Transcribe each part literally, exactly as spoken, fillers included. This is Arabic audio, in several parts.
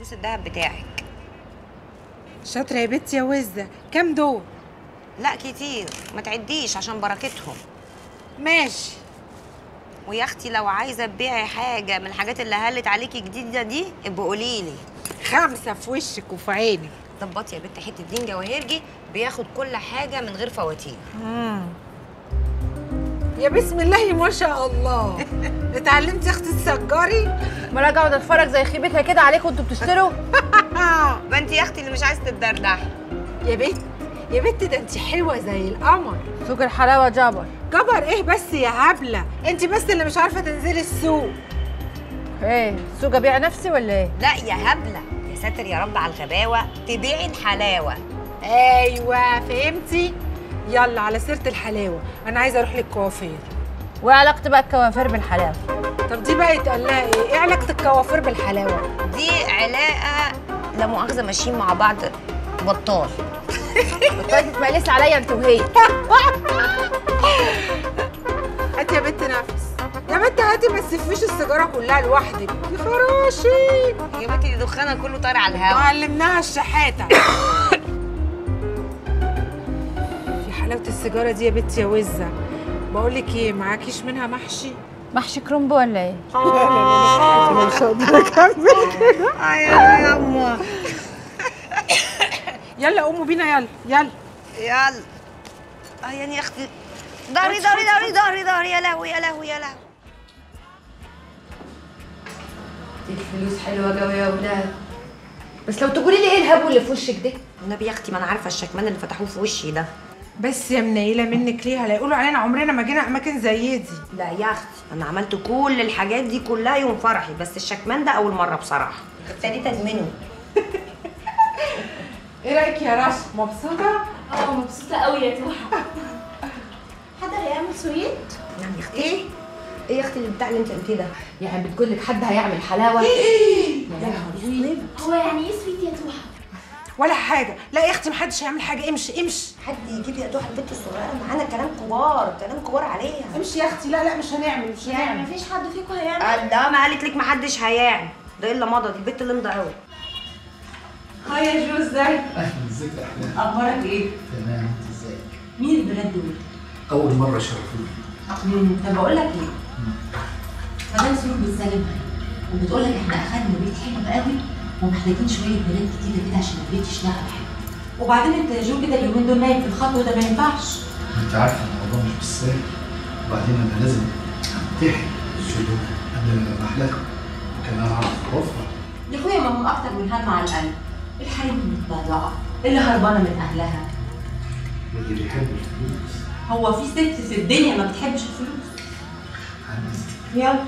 فلوس الدهب بتاعك. شاطره يا بنتي يا وزه. كام دول؟ لا كتير، ما تعديش عشان بركتهم. ماشي. ويا اختي لو عايزه تبيعي حاجه من الحاجات اللي هلت عليكي جديده دي ابقي قولي لي. خمسه في وشك وفي عينك. ظبطي يا بنت حته دين جواهرجي بياخد كل حاجه من غير فواتير. امم يا بسم الله ما شاء الله. اتعلمتي يا اختي تسجري؟ ما انا اقعد اتفرج زي خيبتها كده عليكم وانتوا بتشتروا. ما انت يا اختي اللي مش عايزه تتدردحي. يا بنت يا بنت ده انت حلوه زي القمر. سوق الحلاوه جبر. جبر ايه بس يا هبله؟ انت بس اللي مش عارفه تنزلي السوق. ايه السوق ابيع نفسي ولا ايه؟ لا يا هبله، يا ساتر يا رب على الغباوه، تبيعي الحلاوه. ايوه فهمتي. يلا على سيره الحلاوه، انا عايزه اروح للكوافير. وايه علاقه بقى الكوافير بالحلاوه؟ طب دي بقى يتقال لها ايه؟ ايه علاقه الكوافير بالحلاوه؟ دي علاقه لا مؤاخذه ماشيين مع بعض بطال. بطلتي تمقلسي عليا انت وهي. هاتي يا بنت نفس. يا بنت هاتي ما تسفيش السيجاره كلها لوحدك يا خراشي. يا بنتي دي دخانها كله طاير على الهوا. معلمناها الشحاته. في حلاوه السيجاره دي يا بنتي يا وزه. بقول لك ايه، معاكيش منها محشي؟ محشي كرنب ولا ايه؟ لا لا لا انا مش هقدر اكمل كده. ايوه يا اما. يلا قوموا بينا يلا يلا يلا. اه يعني يا اختي ضهري ضهري ضهري ضهري ضهري يا لهوي يا لهوي يا لهوي. دي الفلوس حلوه قوي يا ولاد. بس لو تقولي لي ايه الهبو اللي في وشك ده؟ النبي يا اختي ما انا عارفه الشكمان اللي فتحوه في وشي ده. بس يا منيله منك ليه؟ لا يقولوا علينا عمرنا ما جينا اماكن زي دي. لا يا اختي انا عملت كل الحاجات دي كلها يوم فرحي، بس الشكمان ده اول مره بصراحه ابتديت ادمنه. ايه رايك يا رشا؟ مبسوطه؟ اه مبسوطة قوي يا توحة. حد هيعمل سويت؟ نعم يا اختي. ايه؟ ايه يا اختي اللي بتاع اللي انت قلتيه ده؟ يعني بتقول لك حد هيعمل حلاوه؟ ايه يا لهوي. هو يعني ايه سويت يا توحة؟ ولا حاجه. لا يا اختي محدش هيعمل حاجه. امشي امشي. حد يجيب يا دوحه البنت الصغيره معانا، كلام كبار كلام كبار عليها. امشي يا اختي. لا لا مش هنعمل مش يعني هنعمل. مفيش حد فيكم هيعمل؟ لا ما قالت لك ما حدش هيعمل، ده الا مضت البنت اللي امضى قوي. هاي يا جو ازيك؟ اهلا ازيك يا احلام؟ اخبارك ايه؟ تمام انت ازيك؟ مين البنات دول؟ اول مره شرفوني. امم طب بقول لك ايه؟ مدام سرور بتسلمها وبتقول لك احنا اخدنا بيت حلو قوي ومحتاجين شويه بنات كتيره كده عشان البيت يشتغل حلو. وبعدين انت يا جو كده اليومين دول نايم في الخط وده ما ينفعش. انت عارفه الموضوع مش بالسهل، وبعدين انا لازم امتحن السلوك قبل ما احلكم وكمان اعرف ظروفها. يا اخويا ما هم اكتر من هم على القلب. الحريم متضيعه، اللي هربانه من اهلها. واللي بيحب الفلوس. هو في ست في الدنيا ما بتحبش الفلوس؟ يلا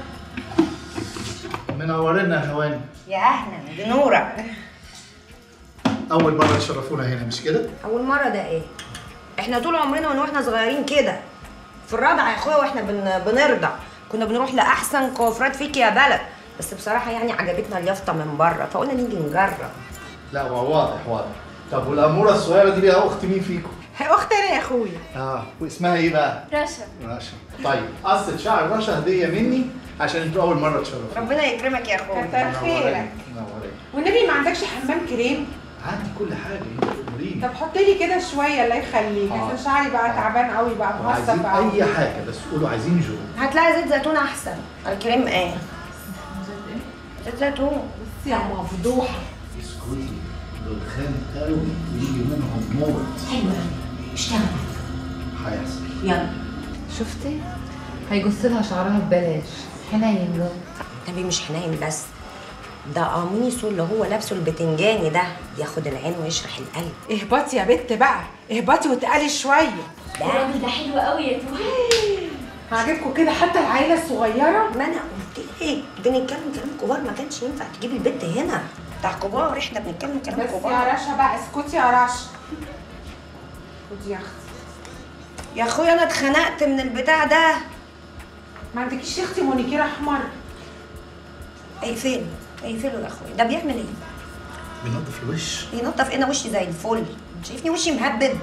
منورنا يا هواني. يا اهلا دي نوره. اول مره تشرفونا هنا مش كده؟ اول مره ده ايه؟ احنا طول عمرنا من واحنا صغيرين كده في الرضع يا اخويا واحنا بن... بنرضع كنا بنروح لاحسن كوافرات فيك يا بلد، بس بصراحه يعني عجبتنا اليافطه من بره فقلنا نيجي نجرب. لا هو واضح واضح. طب والاموره الصغيره دي بقى اخت مين فيكم؟ اخت انا يا اخويا. اه واسمها ايه بقى؟ رشا. رشا. طيب قصة شعر رشا هديه مني عشان انتوا اول مره تشرفونا. ربنا يكرمك يا اخويا. كتر خيرك. منورين. والنبي ما عندكش حمام كريم؟ عندي كل حاجه انت تقولي. طب حط لي كده شويه الله يخليك آه. عشان شعري بقى تعبان قوي بقى مهصف عايزين قوي. اي حاجه بس قولوا عايزين جو. هتلاقي زيت زيتون احسن. الكريم ايه؟ زيت زيتون. بس يا مفضوحه. اسكتي دول خان قوي ويجي منهم موت. حلو قوي اشتغل. هيحصل. يلا. شفتي؟ هيجص لها شعرها ببلاش. حنين ده. النبي مش حنين بس، ده قميصه اللي هو لابسه البتنجاني ده ياخد العين ويشرح القلب. اهبطي يا بت بقى، اهبطي واتقلي شويه. ده الراجل ده حلو قوي يا توحة. هعجبكم كده حتى العيله الصغيره. ما انا قلت ايه؟ بنتكلم كلام كبار، ما كانش ينفع تجيب البت هنا بتاع كبار، احنا بنتكلم كلام بس كبار. يا رشا بقى اسكتي يا رشا. خدي يا اختي. يا اخويا انا اتخنقت من البتاع ده. ما عندكيش يا اختي مونيكير احمر؟ اقفله اقفله يا اخويا، ده بيعمل ايه؟ بينظف الوش. ينضف ايه؟ انا وشي زي الفل، شايفني وشي مهبب.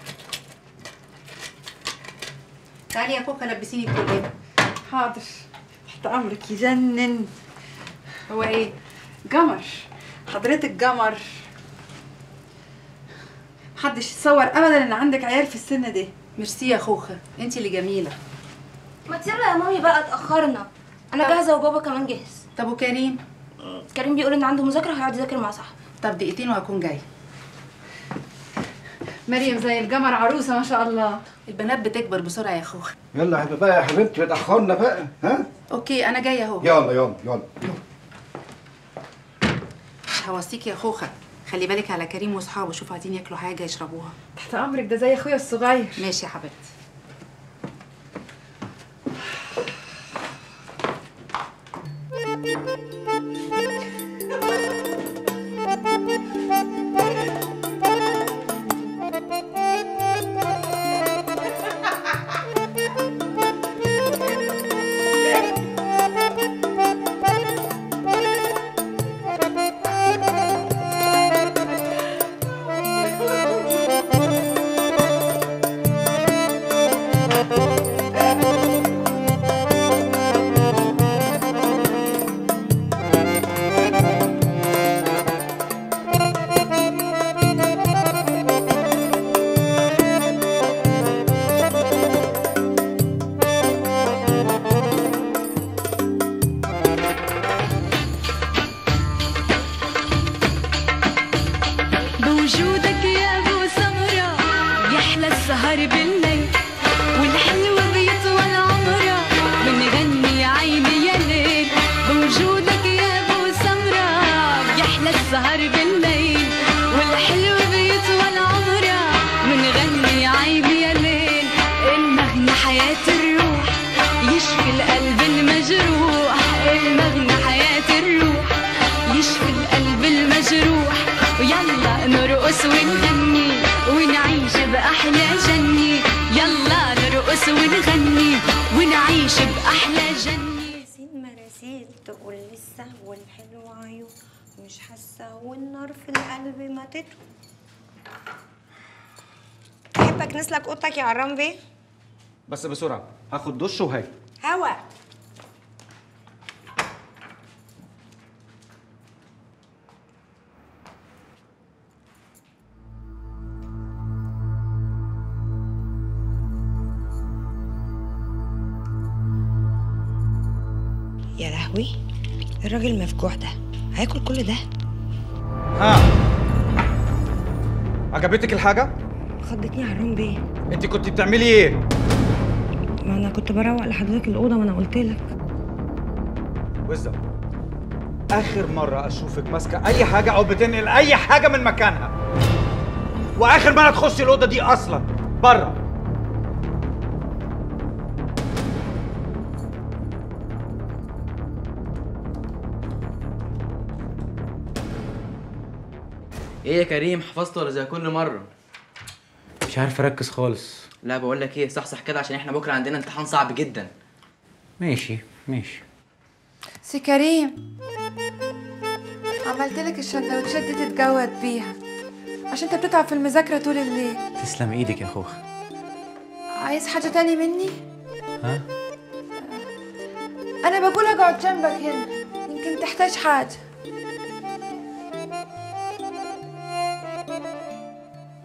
تعالي يا كوكا لبسيني الكليه. حاضر. تحت امرك يجنن. هو ايه؟ قمر. حضرتك قمر. محدش يتصور ابدا ان عندك عيال في السن ده. ميرسي يا خوخه، انت اللي جميله. ما يلا يا مامي بقى اتأخرنا. أنا جاهزة وبابا كمان جاهز. طب وكريم؟ كريم بيقول إن عنده مذاكرة هيقعد يذاكر مع صاحبه. طب دقيقتين وهكون جاي. مريم زي القمر، عروسه ما شاء الله. البنات بتكبر بسرعه يا خوخه. يلا يا بقى يا حبيبتي اتأخرنا بقى. ها؟ اوكي انا جايه اهو. يلا يلا يلا هوصيك يا خوخه، خلي بالك على كريم واصحابه، شوفوا عايزين ياكلوا حاجه يشربوها. تحت امرك، ده زي اخويا الصغير. ماشي يا حبيبتي. بوجودك يا ابو سمرة يحلى السهر بالليل والحلوة بيطول عمرها ونغني يا عيني يا ليل. بوجودك يا ابو سمرة يحلى السهر بالليل والحلوة بيطول عمرها ونغني يا عيني يا ليل. المغنى حياة الروح يشفي القلب المجروح، المغنى حياة الروح يشفي القلب المجروح. ويلا نرقص ونغني ونعيش بأحلى جنة. يلا نرقص ونغني ونعيش بأحلى جنة. مراسيل مراسيل تقول لسه والحلو عيون مش حاسة والنار في القلب ماتته. تحب اكنس لك اوضتك يا عرام بيه؟ بس بسرعة هاخد دش وهاجي. هوا يا لهوي، الراجل المفجوع ده هياكل كل ده؟ ها عجبتك الحاجة؟ خضتني يا عرام بيه. انت كنت بتعملي ايه؟ ما انا كنت بروق لحضرتك الاوضه، ما انا قلت لك. وزة، آخر مرة أشوفك ماسكة أي حاجة أو بتنقل أي حاجة من مكانها، وآخر مرة تخشي الأوضة دي أصلاً بره. ايه يا كريم، حفظت ولا زي كل مرة؟ مش عارف أركز خالص. لا بقول لك ايه، صحصح كده عشان احنا بكرة عندنا امتحان صعب جدا. ماشي ماشي. سي كريم، عملت لك السندوتشات دي تتجود بيها عشان انت بتتعب في المذاكره طول الليل. تسلم ايدك يا خوخ. عايز حاجه تاني مني؟ ها؟ انا بقول اقعد جنبك هنا، يمكن تحتاج حاجه.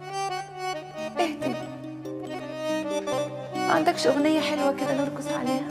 اهدي، ما عندكش اغنيه حلوه كده نرقص عليها؟